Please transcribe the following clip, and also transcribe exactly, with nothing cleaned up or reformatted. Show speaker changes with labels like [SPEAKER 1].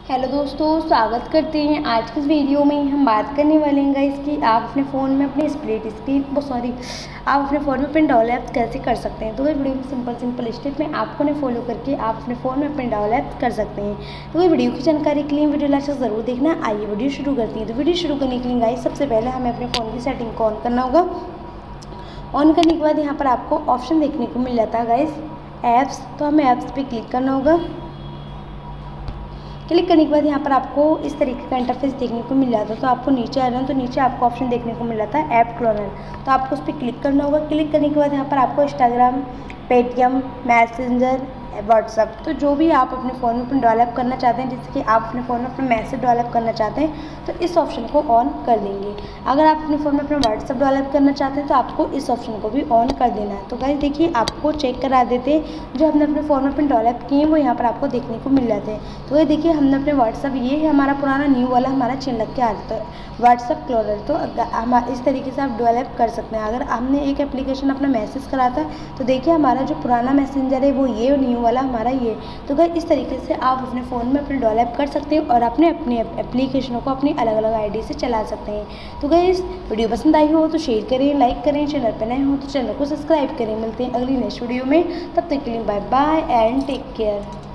[SPEAKER 1] Hello दोस्तों, स्वागत करते हैं। आज की इस वीडियो में हम बात करने वाले हैं गाइस कि आप अपने फ़ोन में अपने स्प्लिट स्क्रीन वो सॉरी आप अपने फ़ोन में अपने डाउनलोड ऐप्स कैसे कर सकते हैं। तो ये वीडियो में सिंपल सिंपल स्टेप में आपको ने फॉलो करके आप अपने फ़ोन में अपने डाउनलोड ऐप्स कर सकते हैं। तो ये वीडियो की जानकारी के लिए वीडियो लास्ट तक ज़रूर देखना। आइए वीडियो शुरू करती हैं। तो वीडियो शुरू करने के लिए गाइस सबसे पहले हमें अपने फ़ोन की सेटिंग को ऑन करना होगा। ऑन करने के बाद यहाँ पर आपको ऑप्शन देखने को मिल जाता है गाइस ऐप्स। तो हमें ऐप्स पर क्लिक करना होगा। क्लिक करने के बाद यहाँ पर आपको इस तरीके का इंटरफेस देखने को मिल जाता है। तो आपको नीचे आ जाना, तो नीचे आपको ऑप्शन देखने को मिल जाता है ऐप क्लोनर। तो आपको उस पर क्लिक करना होगा। क्लिक करने के बाद यहाँ पर आपको इंस्टाग्राम, पेटीएम, मैसेंजर, व्हाट्सअप, तो जो भी आप अपने फ़ोन में अपने डेवलप करना चाहते हैं, जैसे कि आप अपने फ़ोन में अपने मैसेज डेवलप करना चाहते हैं तो इस ऑप्शन को ऑन कर देंगे। अगर आप अपने फ़ोन में अपना व्हाट्सअप डेवलप करना चाहते हैं तो आपको इस ऑप्शन को भी ऑन कर देना है। तो गाइस देखिए, आपको चेक करा देते हैं जो हमने अपने फ़ोन में अपने डेवलप किए हैं वो यहाँ पर आपको देखने को मिल जाते हैं। तो ये देखिए, हमने अपने व्हाट्सअप, ये है हमारा पुराना न्यू वाला हमारा चिन्ह लग के आ जाता है व्हाट्सअप क्लोनर। तो हम इस तरीके से आप डेवलप कर सकते हैं। अगर हमने एक एप्लीकेशन अपना मैसेज करा था तो देखिए हमारा जो पुराना मैसेंजर है वो ये, न्यू वाला हमारा ये। तो गाइस इस तरीके से आप अपने फ़ोन में अपने डेवलप कर सकते हैं और अपने अपने एप्लीकेशनों को अपनी अलग अलग आईडी से चला सकते हैं। तो गाइस वीडियो पसंद आई हो तो शेयर करें, लाइक करें, चैनल पर नए हो तो चैनल को सब्सक्राइब करें। मिलते हैं अगली नेक्स्ट वीडियो में, तब तक के लिए bye bye and take care.